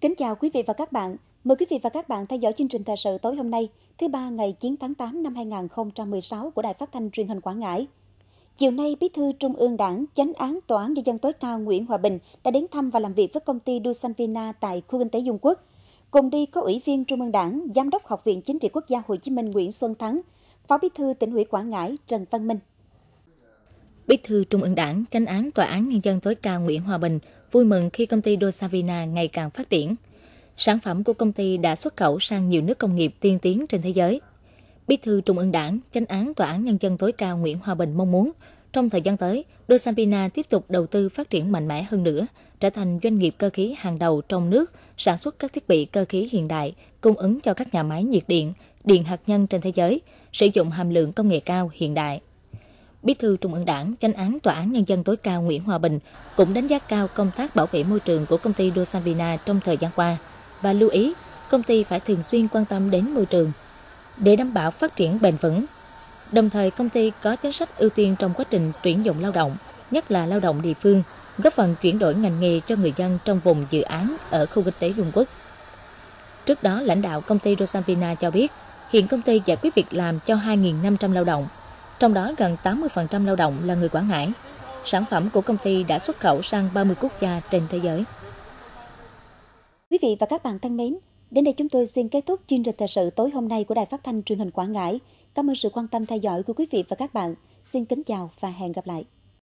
Kính chào quý vị và các bạn. Mời quý vị và các bạn theo dõi chương trình thời sự tối hôm nay, thứ ba ngày 9 tháng 8 năm 2016 của Đài Phát thanh Truyền hình Quảng Ngãi. Chiều nay, Bí thư Trung ương Đảng, Chánh án Tòa án Nhân dân tối cao Nguyễn Hòa Bình đã đến thăm và làm việc với công ty Dusanvina tại khu kinh tế Dung Quốc. Cùng đi có Ủy viên Trung ương Đảng, Giám đốc Học viện Chính trị Quốc gia Hồ Chí Minh Nguyễn Xuân Thắng, Phó Bí thư Tỉnh ủy Quảng Ngãi Trần Văn Minh. Bí thư Trung ương Đảng, Chánh án Tòa án Nhân dân tối cao Nguyễn Hòa Bình vui mừng khi công ty Dusanvina ngày càng phát triển. Sản phẩm của công ty đã xuất khẩu sang nhiều nước công nghiệp tiên tiến trên thế giới. Bí thư Trung ương Đảng, Chánh án Tòa án Nhân dân tối cao Nguyễn Hòa Bình mong muốn trong thời gian tới, Dusanvina tiếp tục đầu tư phát triển mạnh mẽ hơn nữa, trở thành doanh nghiệp cơ khí hàng đầu trong nước, sản xuất các thiết bị cơ khí hiện đại, cung ứng cho các nhà máy nhiệt điện, điện hạt nhân trên thế giới, sử dụng hàm lượng công nghệ cao hiện đại. Bí thư Trung ương Đảng, Chánh án Tòa án Nhân dân tối cao Nguyễn Hòa Bình cũng đánh giá cao công tác bảo vệ môi trường của công ty Dusanvina trong thời gian qua và lưu ý công ty phải thường xuyên quan tâm đến môi trường để đảm bảo phát triển bền vững. Đồng thời, công ty có chính sách ưu tiên trong quá trình tuyển dụng lao động, nhất là lao động địa phương, góp phần chuyển đổi ngành nghề cho người dân trong vùng dự án ở khu kinh tế Dung Quốc. Trước đó, lãnh đạo công ty Dusanvina cho biết, hiện công ty giải quyết việc làm cho 2.500 lao động, trong đó gần 80% lao động là người Quảng Ngãi. Sản phẩm của công ty đã xuất khẩu sang 30 quốc gia trên thế giới. Quý vị và các bạn thân mến, đến đây chúng tôi xin kết thúc chương trình thời sự tối hôm nay của Đài Phát thanh Truyền hình Quảng Ngãi. Cảm ơn sự quan tâm theo dõi của quý vị và các bạn. Xin kính chào và hẹn gặp lại.